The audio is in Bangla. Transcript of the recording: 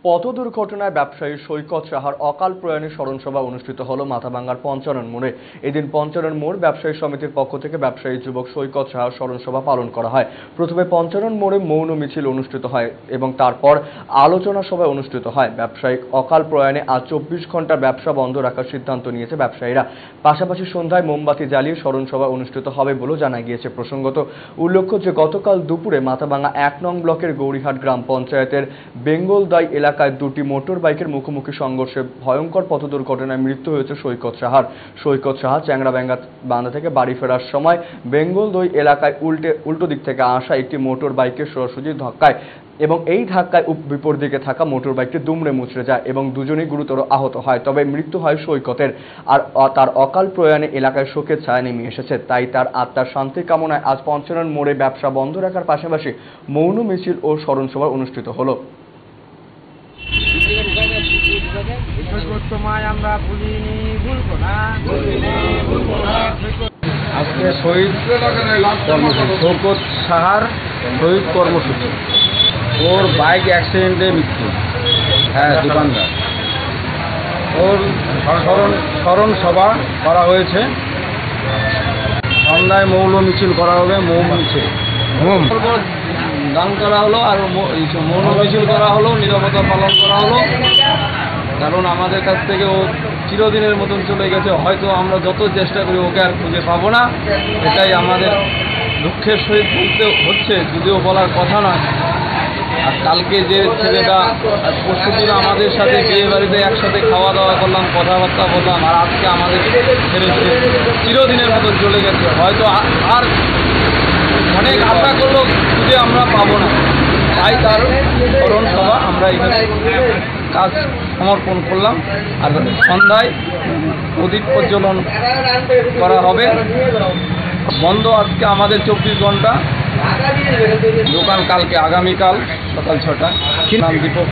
পথ দুর্ঘটনায় ব্যবসায়ী সৈকত সাহার অকাল প্রয়াণে স্মরণসভা অনুষ্ঠিত হলো মাথাভাঙ্গার পঞ্চানন মোড়ে। এদিন পঞ্চানন মোড় ব্যবসায়ী সমিতির পক্ষ থেকে ব্যবসায়ী যুবক সৈকত সাহার স্মরণসভা পালন করা হয়। প্রথমে পঞ্চানন মোড়ে মৌন মিছিল অনুষ্ঠিত হয় এবং তারপর আলোচনা সভা অনুষ্ঠিত হয়। ব্যবসায়িক অকাল প্রয়াণে আজ 24 ঘন্টা ব্যবসা বন্ধ রাখার সিদ্ধান্ত নিয়েছে ব্যবসায়ীরা। পাশাপাশি সন্ধ্যায় মোমবাতি জ্বালিয়ে স্মরণসভা অনুষ্ঠিত হবে বলেও জানা গিয়েছে। প্রসঙ্গত উল্লেখ্য যে গতকাল দুপুরে মাথাভাঙ্গা 1 নং ব্লকের গৌরীহাট গ্রাম পঞ্চায়েতের বেঙ্গলদাই এলাকায় দুটি মোটর বাইকের মুখোমুখি সংঘর্ষে ভয়ঙ্কর পথ দুর্ঘটনায় মৃত্যু হয়েছে সৈকত সাহার। সৈকত সাহা চ্যাংরাবাঙ্গা বাঁধা থেকে বাড়ি ফেরার সময় বেঙ্গলদই এলাকায় উল্টো দিক থেকে আসা একটি মোটর বাইকের সরাসরি ধাক্কায় এবং এই ধাক্কায় বিপরীত দিকে থাকা মোটর বাইকটি দুমড়ে মুচড়ে যায় এবং দুজনেই গুরুতর আহত হয়। তবে মৃত্যু হয় সৈকতের। আর তার অকাল প্রয়াণে এলাকায় শোকের ছায়া নেমে এসেছে। তাই তার আত্মার শান্তি কামনায় আজ পঞ্চানন মোড়ে ব্যবসা বন্ধ রাখার পাশাপাশি মৌন মিছিল ও স্মরণসভা অনুষ্ঠিত হলো। আজকে শহীদ সৈকত সাহার শহীদ কর্মসূচি। ওর বাইক অ্যাক্সিডেন্টে মৃত্যু। হ্যাঁ, দোকানদার। ওর স্মরণ সভা করা হয়েছে। সন্ধ্যায় মৌন মিছিল করা হবে। দান করা হলো আর মৌন মিছিল করা হলো, নীরবতা পালন করা হলো। কারণ আমাদের কাছ থেকে ও চিরদিনের মতন চলে গেছে। হয়তো আমরা যত চেষ্টা করি ওকে আর খুঁজে পাবো না। এটাই আমাদের দুঃখের সহিত বলতে হচ্ছে, যদিও বলার কথা না। আর কালকে যে ছেলেটা পরশুদিন আমাদের সাথে বিয়ে বাড়িতে একসাথে খাওয়া দাওয়া করলাম, কথাবার্তা বললাম, আর আজকে আমাদের ছেড়ে চিরদিনের মতন চলে গেছে। হয়তো আর অনেক আশা করলেও খুঁজে আমরা পাবো না। তাই তার স্মরণ সভা আমরা এখানে কাজ সমর্পণ করলাম। আর সন্ধ্যায় প্রদীপ প্রজ্বলন করা হবে। বন্ধ আজকে আমাদের 24 ঘন্টা। দোকান কালকে আগামীকাল সকাল 6টা। নাম দীপক।